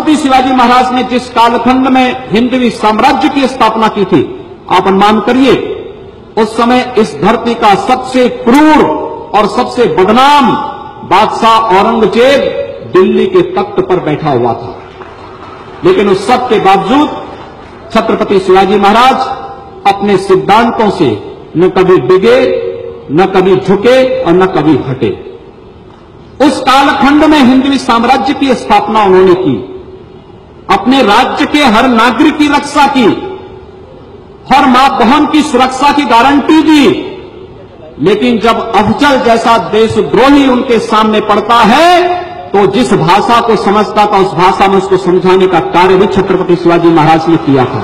छत्रपति शिवाजी महाराज ने जिस कालखंड में हिंदवी साम्राज्य की स्थापना की थी, आप अनुमान करिए उस समय इस धरती का सबसे क्रूर और सबसे बदनाम बादशाह औरंगजेब दिल्ली के तख्त पर बैठा हुआ था। लेकिन उस सब के बावजूद छत्रपति शिवाजी महाराज अपने सिद्धांतों से न कभी डिगे, न कभी झुके और न कभी हटे। उस कालखंड में हिंदवी साम्राज्य की स्थापना उन्होंने की, अपने राज्य के हर नागरिक की रक्षा की, हर मां बहन की सुरक्षा की गारंटी दी। लेकिन जब अफजल जैसा देशद्रोही उनके सामने पड़ता है तो जिस भाषा को समझता था उस भाषा में उसको समझाने का कार्य भी छत्रपति शिवाजी महाराज ने किया था।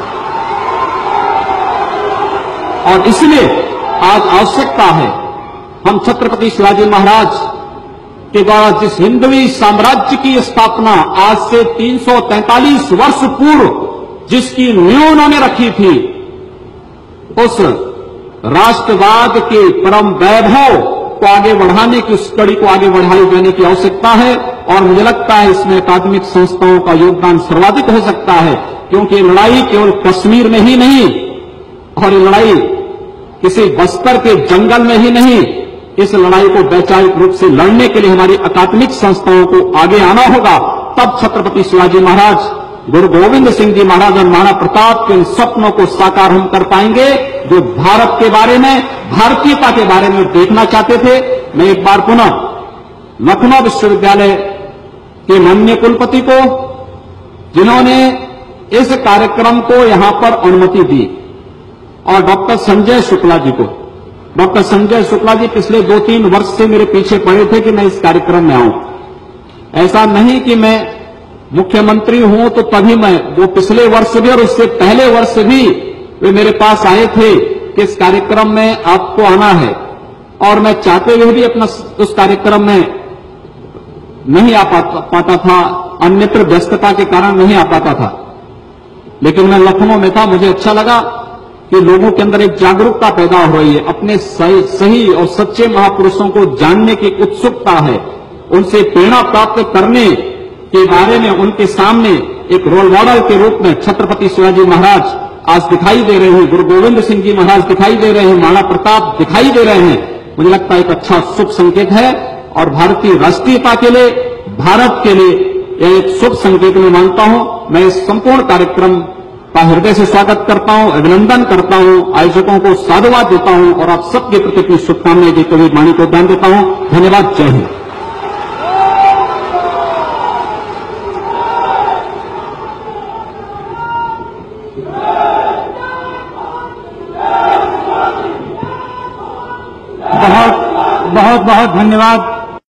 और इसलिए आज आवश्यकता है हम छत्रपति शिवाजी महाराज के द्वारा जिस हिंदवी साम्राज्य की स्थापना आज से 343 वर्ष पूर्व जिसकी नींव उन्होंने रखी थी, उस राष्ट्रवाद के परम वैभव को आगे बढ़ाने की, उस कड़ी को आगे बढ़ाए जाने की आवश्यकता है। और मुझे लगता है इसमें अकादमिक संस्थाओं का योगदान सर्वाधिक हो सकता है, क्योंकि लड़ाई केवल कश्मीर में ही नहीं और ये लड़ाई किसी बस्तर के जंगल में ही नहीं, इस लड़ाई को वैचारिक रूप से लड़ने के लिए हमारी अकादमिक संस्थाओं को आगे आना होगा। तब छत्रपति शिवाजी महाराज, गुरु गोविंद सिंह जी महाराज और महाराणा प्रताप के इन सपनों को साकार हम कर पाएंगे जो भारत के बारे में, भारतीयता के बारे में देखना चाहते थे। मैं एक बार पुनः लखनऊ विश्वविद्यालय के माननीय कुलपति को, जिन्होंने इस कार्यक्रम को यहां पर अनुमति दी, और डॉक्टर संजय शुक्ला जी को। डॉक्टर संजय शुक्ला जी पिछले 2-3 वर्ष से मेरे पीछे पड़े थे कि मैं इस कार्यक्रम में आऊं। ऐसा नहीं कि मैं मुख्यमंत्री हूं तो तभी मैं, वो पिछले वर्ष भी और उससे पहले वर्ष भी वे मेरे पास आए थे कि इस कार्यक्रम में आपको आना है, और मैं चाहते हुए भी अपना उस कार्यक्रम में नहीं आ पाता था, अन्यत्र व्यस्तता के कारण नहीं आ पाता था। लेकिन मैं लखनऊ में था, मुझे अच्छा लगा कि लोगों के अंदर एक जागरूकता पैदा हो रही है, अपने सही और सच्चे महापुरुषों को जानने की उत्सुकता है, उनसे प्रेरणा प्राप्त करने के बारे में उनके सामने एक रोल मॉडल के रूप में छत्रपति शिवाजी महाराज आज दिखाई दे रहे हैं, गुरु गोविंद सिंह जी महाराज दिखाई दे रहे हैं, महाराणा प्रताप दिखाई दे रहे हैं। मुझे लगता है एक अच्छा शुभ संकेत है, और भारतीय राष्ट्रीयता के लिए, भारत के लिए यह एक शुभ संकेत मैं मानता हूं। मैं इस संपूर्ण कार्यक्रम का हृदय से स्वागत करता हूं, अभिनंदन करता हूं, आयोजकों को साधुवाद देता हूं और आप सबके प्रति अपनी शुभकामनाएं देते हुए वाणी को दान देता हूं। धन्यवाद। जय हिंद। बहुत बहुत धन्यवाद।